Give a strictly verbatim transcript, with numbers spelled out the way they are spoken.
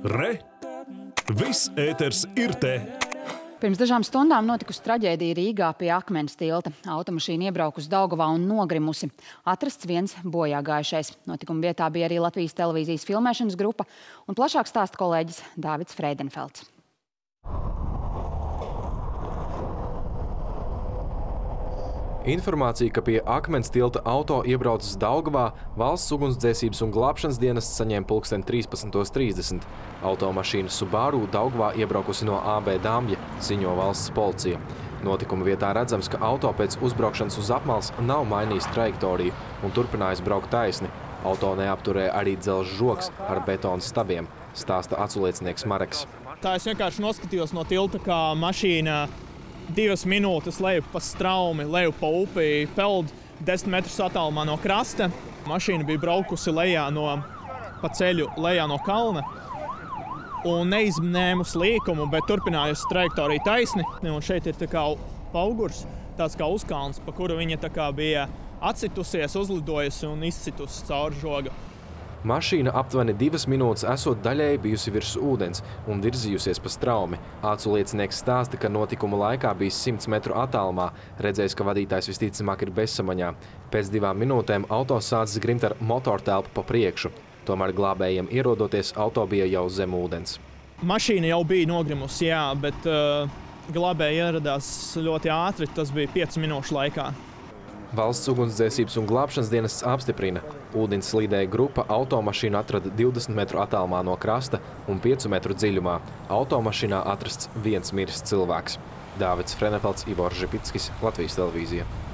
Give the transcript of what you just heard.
Re! Viss ēters ir te! Pirms dažām stundām notikusi traģēdija Rīgā pie Akmens tilta. Automašīna iebraukusi Daugavā un nogrimusi. Atrasts viens bojā gājušais. Notikuma vietā bija arī Latvijas televīzijas filmēšanas grupa. Un plašāk stāsta kolēģis Dāvids Freidenfelds. Informācija, ka pie Akmens tilta auto iebraucis Daugavā, valsts ugunsdzēsības un glābšanas dienests saņēma pulksten trīspadsmit trīsdesmit. Automašīna Subaru Daugavā iebraukusi no A B Dambja, ziņo valsts policija. Notikuma vietā redzams, ka auto pēc uzbraukšanas uz apmales nav mainījis trajektoriju un turpinājis braukt taisni. Auto neapturēja arī dzelzs žoks ar betona stabiem, stāsta aculiecinieks Mareks. Tā es vienkārši noskatījos no tilta, kā mašīna divas minūtes leju pa straumi, leju pa upi, peld desmit metrus attālumā no krasta. Mašīna bija braukusi lejā no, pa ceļu lejā no kalna un neizņēmusi līkumu, bet turpinājusi trajektoriju taisni. Un šeit ir tā kā paugurs, tāds kā uzkalns, pa kuru viņa tā kā bija atsitusies, uzlidojusi un izcitusi cauri žoga. Mašīna aptuveni divas minūtes esot daļēji bijusi virs ūdens un virzījusies pa straumi. Aculiecinieks stāsta, ka notikuma laikā bija simts metru attālumā, redzējis, ka vadītājs visticamāk ir bezsamaņā. Pēc divām minūtēm auto sācis grimt ar motortelpu pa priekšu. Tomēr glābējiem ierodoties, auto bija jau zem ūdens. Mašīna jau bija nogrimusi, jā, bet uh, glābēji ieradās ļoti ātri, tas bija piecu minūšu laikā. Valsts ugunsdzēsības un glābšanas dienests apstiprina. Ūdenslīdēja grupa automašīnu atrada divdesmit metru attālumā no krasta un piecu metru dziļumā. Automašīnā atrasts viens miris cilvēks. Dāvids Freidenfelds, Ivors Žipickis, Latvijas televīzija.